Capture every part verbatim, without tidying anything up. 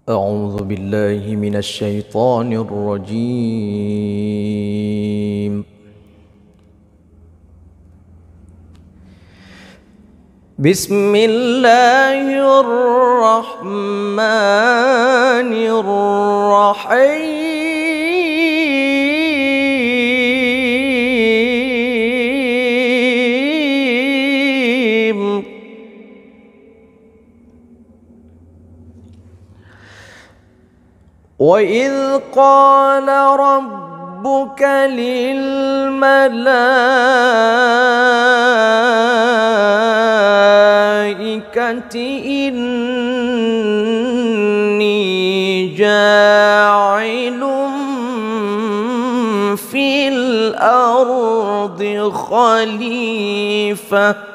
أعوذ بالله من الشيطان الرجيم. بسم الله الرحمن الرحيم. وإذ قال ربك للملائكة إني جاعل في الأرض خليفة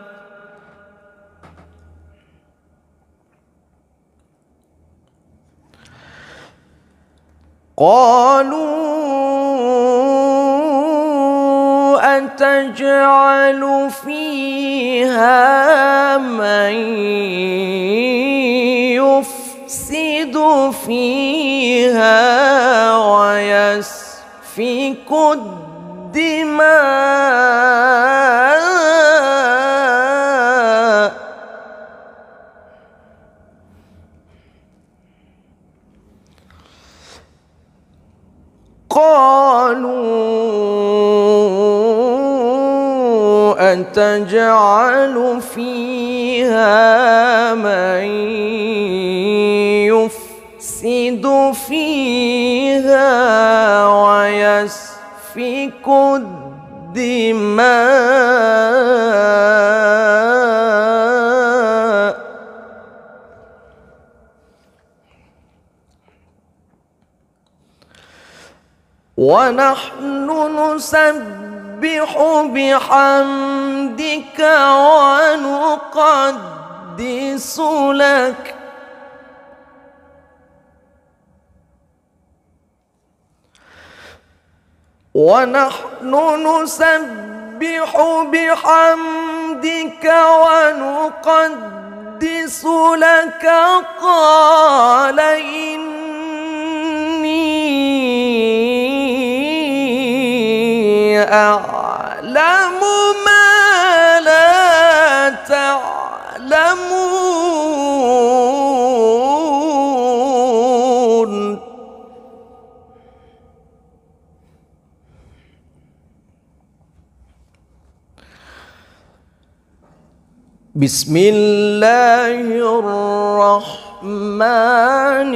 قالوا أتجعل فيها من يفسد فيها ويسفك الدماء قالوا أتجعل فيها من يفسد فيها ويسفك الدماء ونحن نسبح بحمدك ونقدس لك ونحن نسبح بحمدك ونقدس لك قال إني أعلم ما لا تعلمون بسم الله الرحمن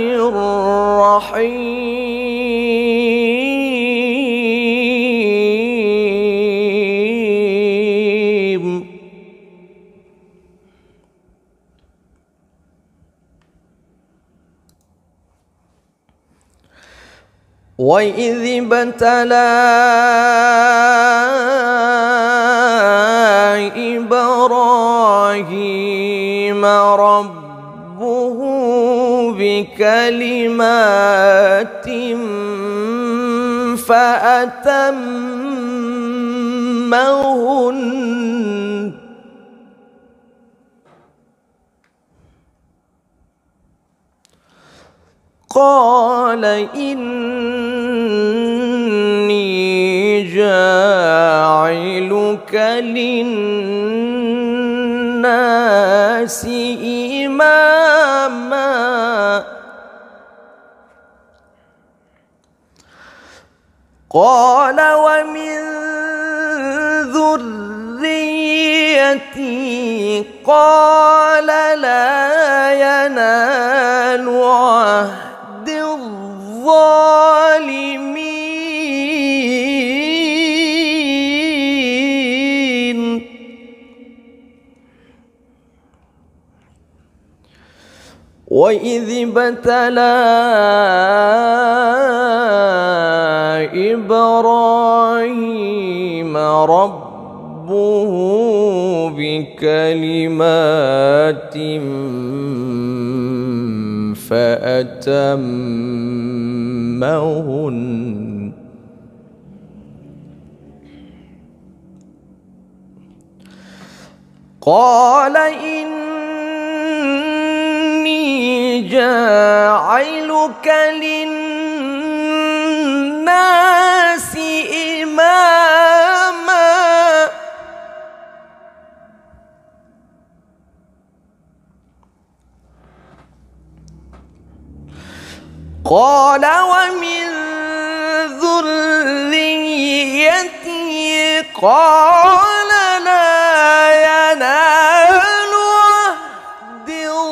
الرحيم وإذ ابتلى إبراهيم ربه بكلمات فأتمهن قال إني جاعلك للناس إماما قال ومن ذريتي قال لا ينال عهد الظالمين وإذ ابتلى إبراهيم ربه بكلمات فأتمهن قال إني جاعل جاعلك للناس إماما قال ومن ذريتي قال لا ينال عهد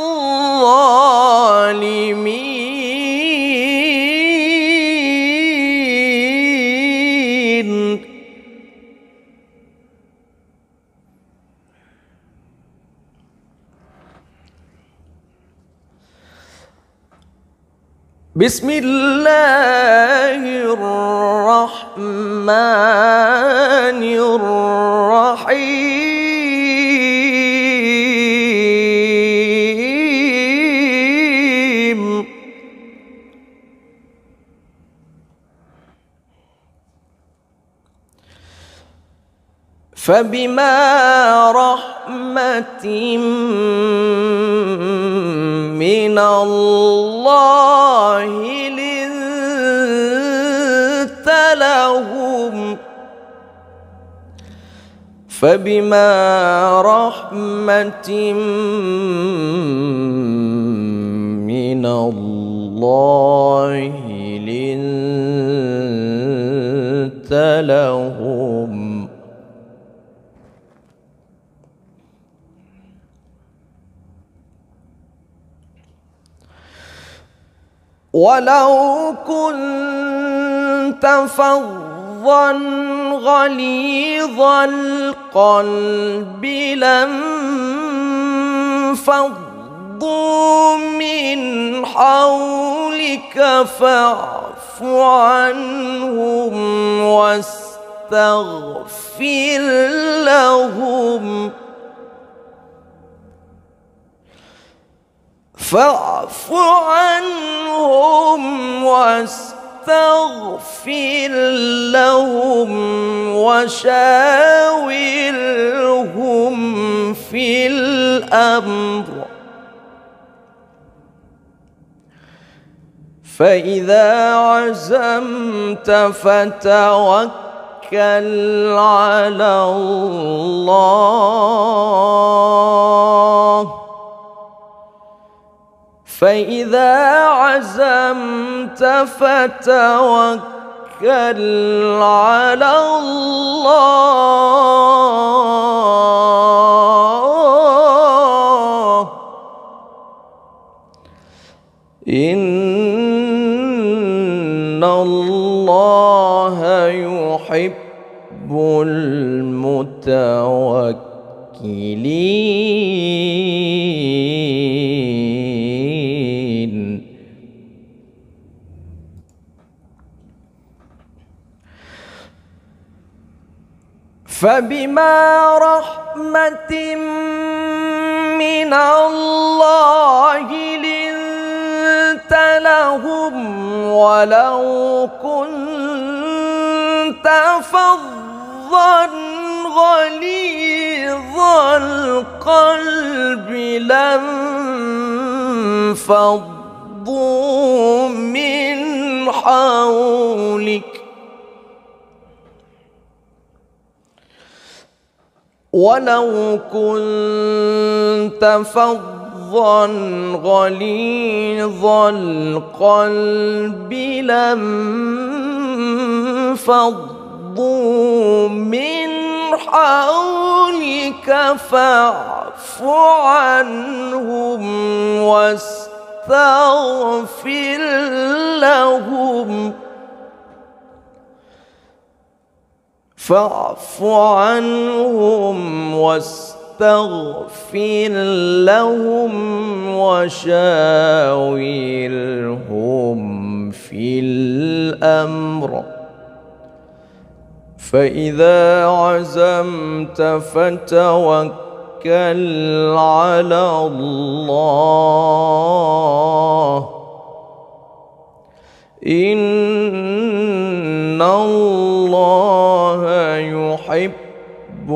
الظالمين بسم الله الرحمن الرحيم فبما رحمة من الله لنت لهم فبما رحمة من الله لنت لهم ولو كنت فظا غليظ القلب لانفضوا من حولك فاعف عنهم واستغفر لهم فاعف عنهم واستغفر لهم وشاورهم في الأمر فإذا عزمت فتوكل على الله فإذا عزمت فتوكل على الله إن الله يحب المتوكلين فبما رحمة من الله لنت لهم ولو كنت فظا غليظ القلب لانفضوا من حولك ولو كنت فظا غليظ القلب لانفضوا من حولك فاعف عنهم واستغفر لهم فاعف عنهم واستغفر لهم وشاورهم في الأمر فإذا عزمت فتوكل على الله إن الله يحب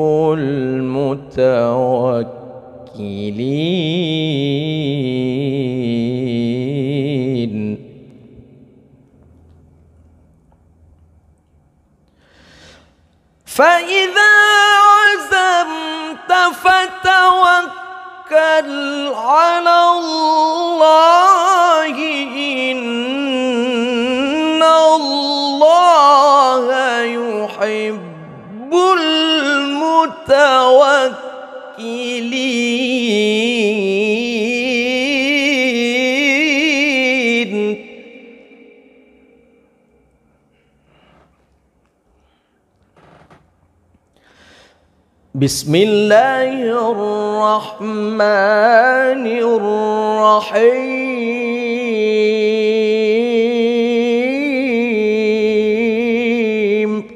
المتوكلين فإذا عزمت فتوكل على الله إن الله يحب المتوكلين. بسم الله الرحمن الرحيم.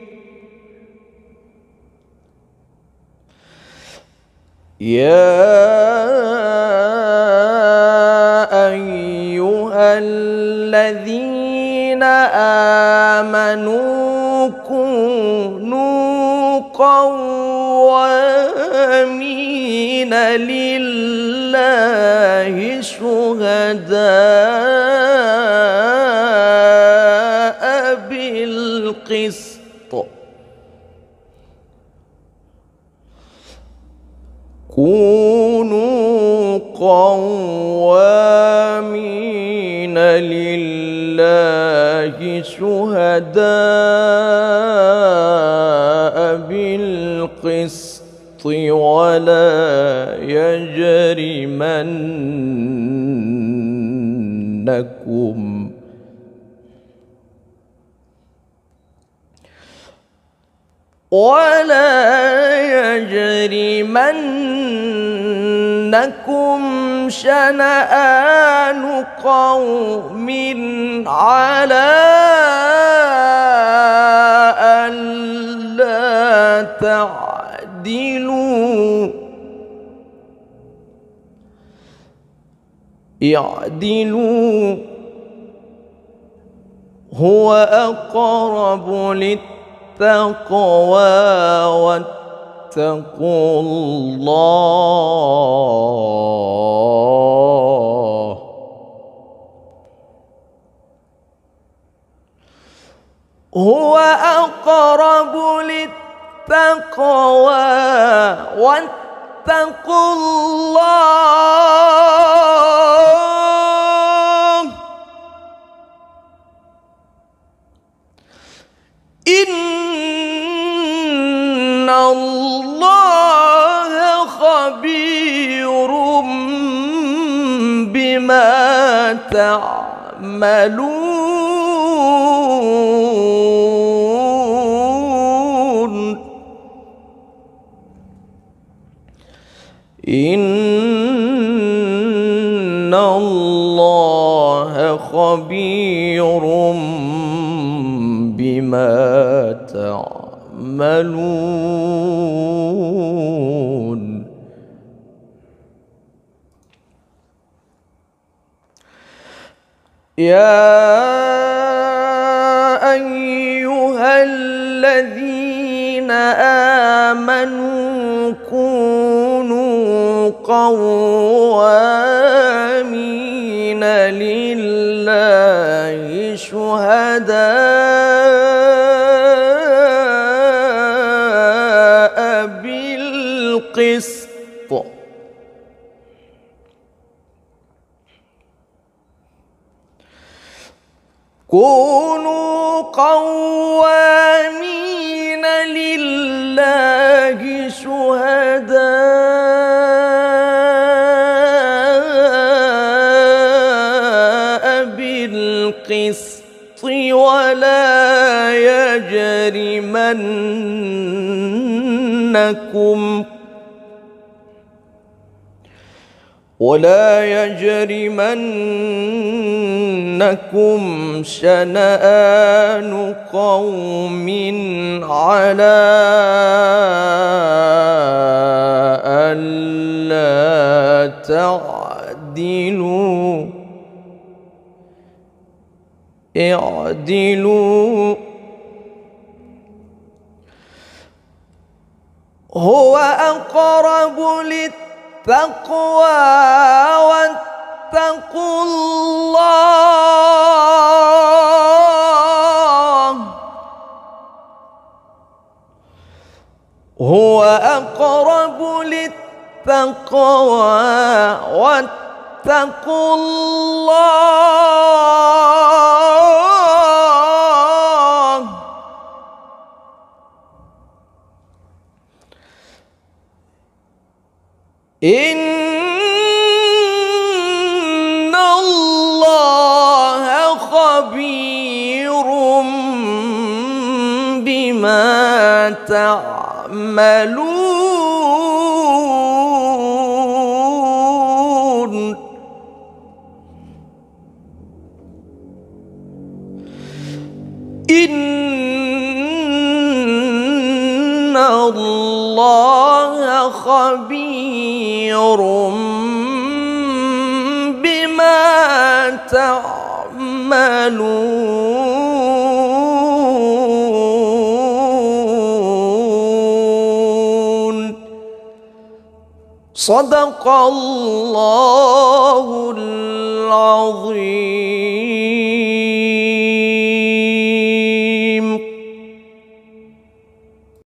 يا أيها الذين آمنوا كونوا قوامين لله شهداء بالقسط كونوا قوامين لله شهداء بالقسط ولا يجرمنكم ولا يجرمنكم شنآن قوم على ألا تعدلوا اعدلوا هو أقرب للتقوى واتقوا الله هو أقرب للتقوى واتقوا الله إن الله خبير بما تعملون إن الله خبير بما تعملون. يا أيها الذين آمنوا كونوا قوامين لله شهداء بالقسط كونوا قوامين لله شهداء بالقسط ولا يجرمنكم ولا يجرمنكم شنآن قوم على ألا تعدلوا اعدلوا هو أقرب للتقوى واتقوا الله. التقوى واتقوا الله إن الله خبير بما تعملون إن الله خبير بما تعملون صدق الله العظيم.